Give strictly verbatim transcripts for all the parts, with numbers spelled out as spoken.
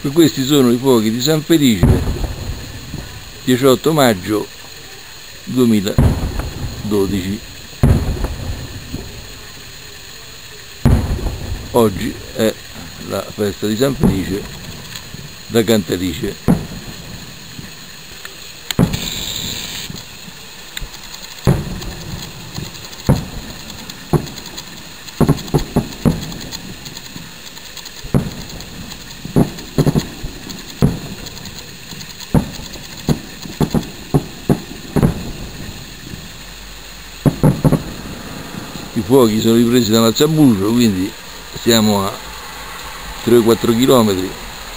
Questi sono i fuochi di San Felice, diciotto maggio duemiladodici. Oggi è la festa di San Felice da Cantalice. I fuochi sono ripresi da Mazzabuscio, quindi siamo a tre o quattro chilometri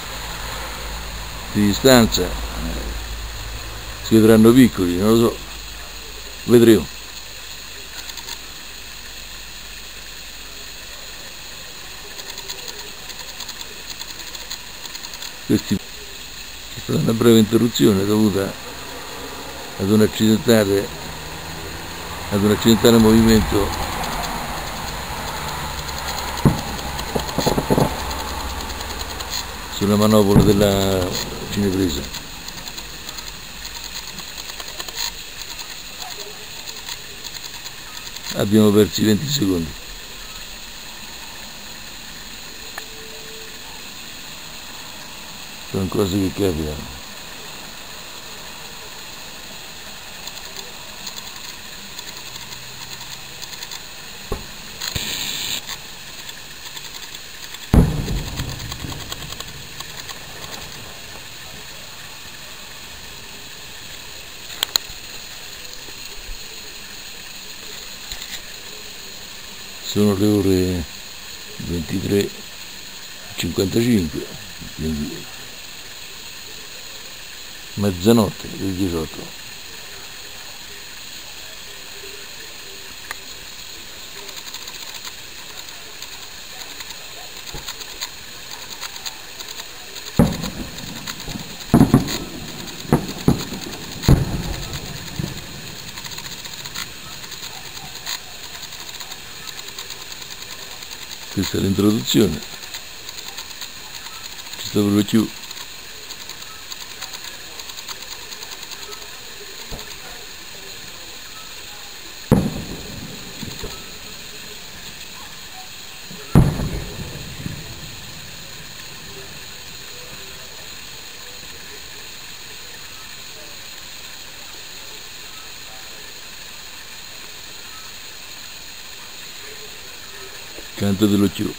di distanza. Si vedranno piccoli, non lo so, vedremo. Questi è stata una breve interruzione dovuta ad un accidentale ad un accidentale movimento sulla manopola della cinepresa. Abbiamo perso venti secondi. Sono cose che capitano. Sono le ore ventitré e cinquantacinque, quindi mezzanotte del diciotto. Questa è l'introduzione, ci sta proprio più. Canto dello Chiù.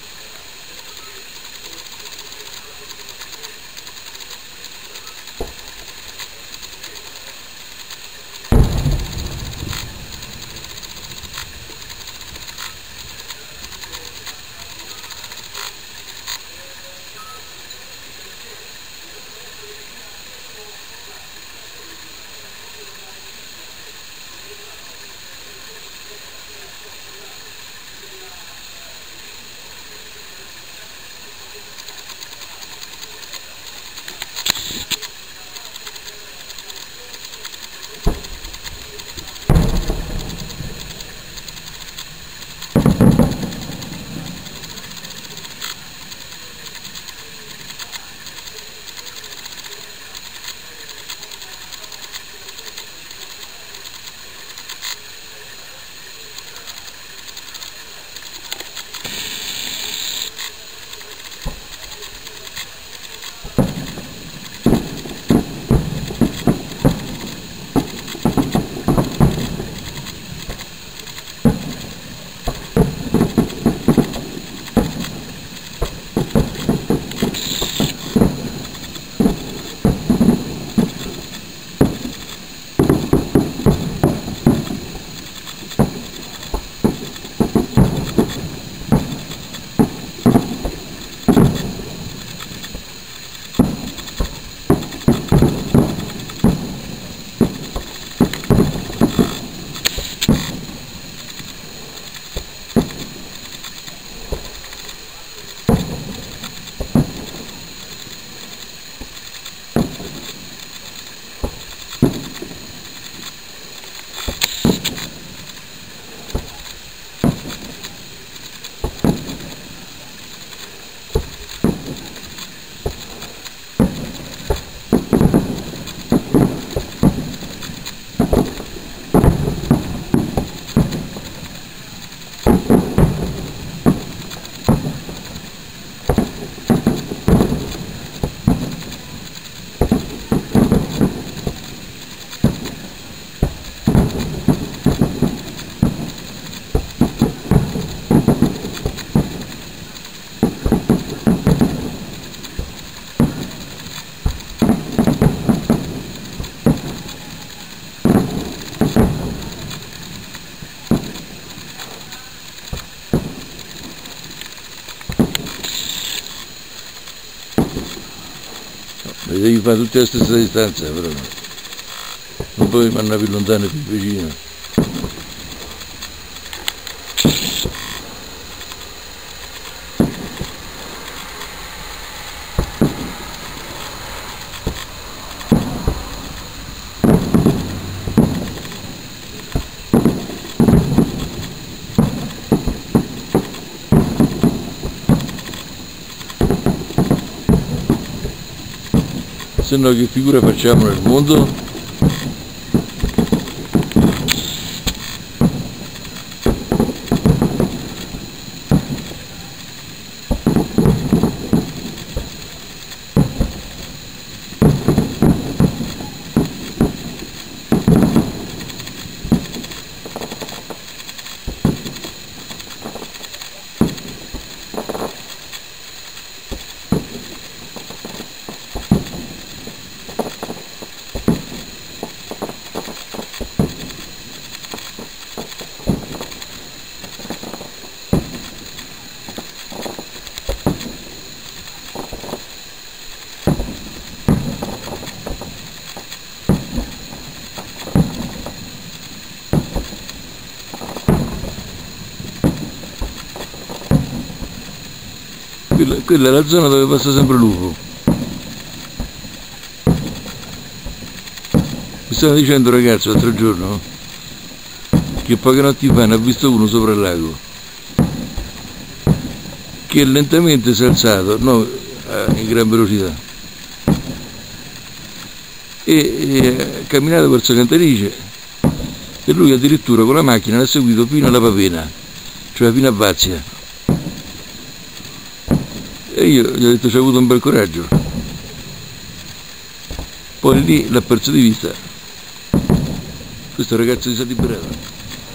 devi fare tutti alla stessa distanza, però non puoi mandare più lontano e più vicino. Se no che figura facciamo nel mondo? Quella, quella è la zona dove passa sempre l'U F O. Mi stavano dicendo ragazzi l'altro giorno che poche notti fa ne ha visto uno sopra il lago che lentamente si è alzato, no, in gran velocità, e, e ha camminato verso Cantalice e lui addirittura con la macchina l'ha seguito fino alla Pavena, cioè fino a Vazia. E io gli ho detto c'è avuto un bel coraggio. Poi lì l'ha perso di vista. Questo ragazzo si è liberato.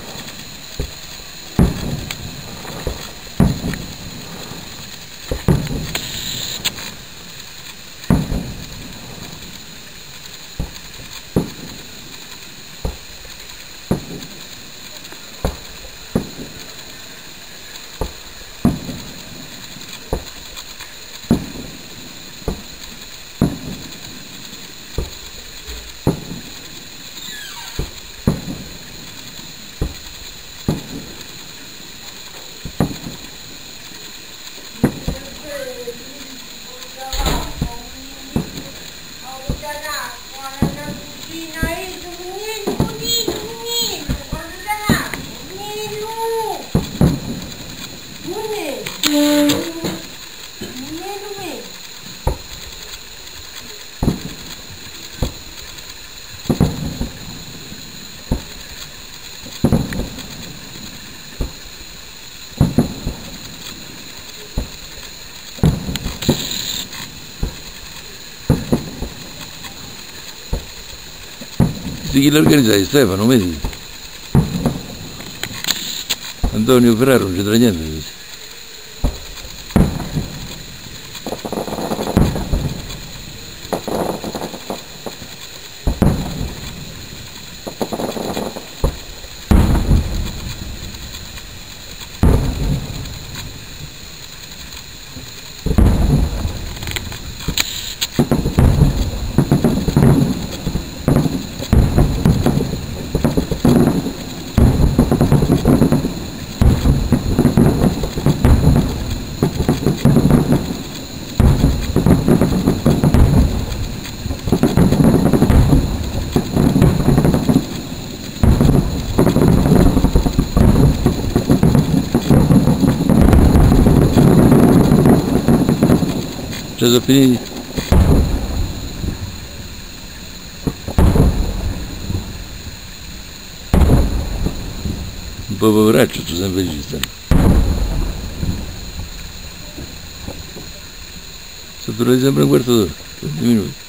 Chi l'organizzato? Stefano, vedi? Antonio Ferraro non c'entra niente. Già sono finiti? Un po' poveraccio, tu sempre ci stanno. Sono durati sempre un quarto d'ora, venti minuti.